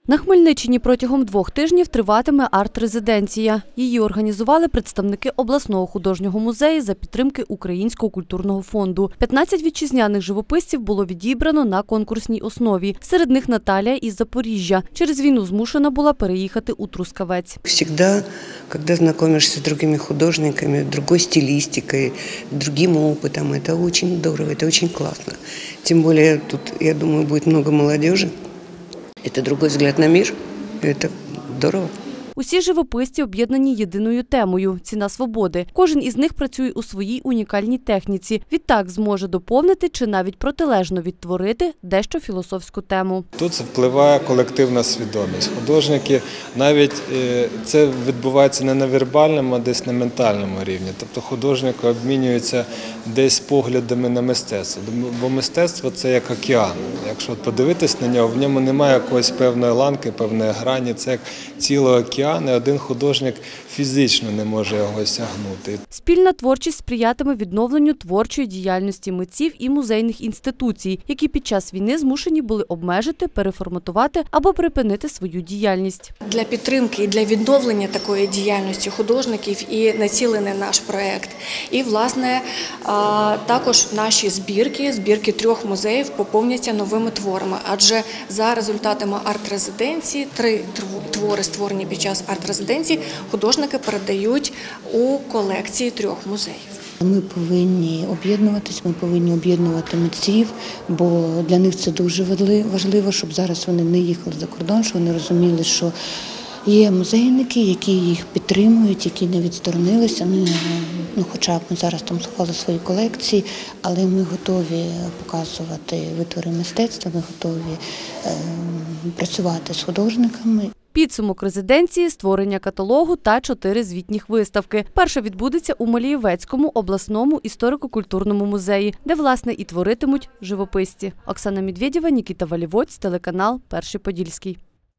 На Хмельниччині протягом 2 тижнів триватиме арт-резиденція. Її організували представники обласного художнього музею за підтримки Українського культурного фонду. 15 вітчизняних живописців було відібрано на конкурсній основі. Серед них Наталія із Запоріжжя. Через війну змушена була переїхати у Трускавець. Всегда, когда знакомишься с другими художниками, другой стилистикой, другим опытом, это очень здорово, это очень классно. Тем более тут, я думаю, будет много молодежи. Это другой взгляд на мир, это здорово. Усі живописці об'єднані єдиною темою – ціна свободи. Кожен із них працює у своїй унікальній техніці. Відтак зможе доповнити чи навіть протилежно відтворити дещо філософську тему. Тут впливає колективна свідомість. Художники, навіть це відбувається не на вербальному, а десь на ментальному рівні. Тобто художники обмінюються десь поглядами на мистецтво. Бо мистецтво – це як океан. Якщо подивитись на нього, в ньому немає якоїсь певної ланки, певної грані. Це як цілий океан. І один художник фізично не може його осягнути. Спільна творчість сприятиме відновленню творчої діяльності митців і музейних інституцій, які під час війни змушені були обмежити, переформатувати або припинити свою діяльність. Для підтримки і для відновлення такої діяльності художників і націлений наш проєкт. І, власне, також наші збірки 3 музеїв поповняться новими творами, адже за результатами арт-резиденції 3 твори, створені під час арт-резиденції, художники передають у колекції 3 музеїв. Ми повинні об'єднуватись, ми повинні об'єднувати митців, бо для них це дуже важливо, щоб зараз вони не їхали за кордон, щоб вони розуміли, що є музейники, які їх підтримують, які не відсторонилися. Хоча б ми зараз там сховали свої колекції, але ми готові показувати витвори мистецтва, ми готові працювати з художниками. Підсумок резиденції – створення каталогу та 4 звітніх виставки. Перша відбудеться у Малієвецькому обласному історико-культурному музеї, де, власне, і творитимуть живописці. Оксана Медведєва, Нікіта Валівоць, телеканал «Перший Подільський».